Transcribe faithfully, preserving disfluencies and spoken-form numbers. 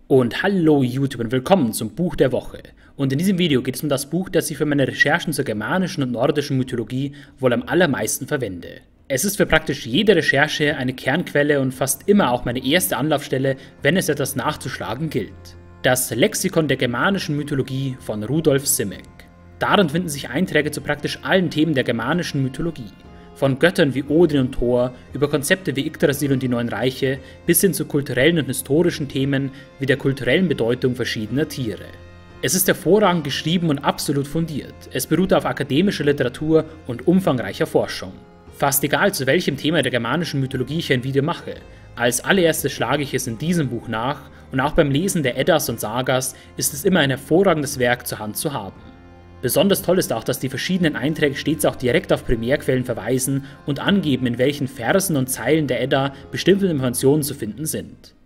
Und hallo YouTube und willkommen zum Buch der Woche. Und in diesem Video geht es um das Buch, das ich für meine Recherchen zur germanischen und nordischen Mythologie wohl am allermeisten verwende. Es ist für praktisch jede Recherche eine Kernquelle und fast immer auch meine erste Anlaufstelle, wenn es etwas nachzuschlagen gilt. Das Lexikon der germanischen Mythologie von Rudolf Simek. Darin finden sich Einträge zu praktisch allen Themen der germanischen Mythologie. Von Göttern wie Odin und Thor, über Konzepte wie Yggdrasil und die Neuen Reiche, bis hin zu kulturellen und historischen Themen wie der kulturellen Bedeutung verschiedener Tiere. Es ist hervorragend geschrieben und absolut fundiert. Es beruht auf akademischer Literatur und umfangreicher Forschung. Fast egal, zu welchem Thema der germanischen Mythologie ich ein Video mache. Als allererstes schlage ich es in diesem Buch nach und auch beim Lesen der Eddas und Sagas ist es immer ein hervorragendes Werk zur Hand zu haben. Besonders toll ist auch, dass die verschiedenen Einträge stets auch direkt auf Primärquellen verweisen und angeben, in welchen Versen und Zeilen der Edda bestimmte Informationen zu finden sind.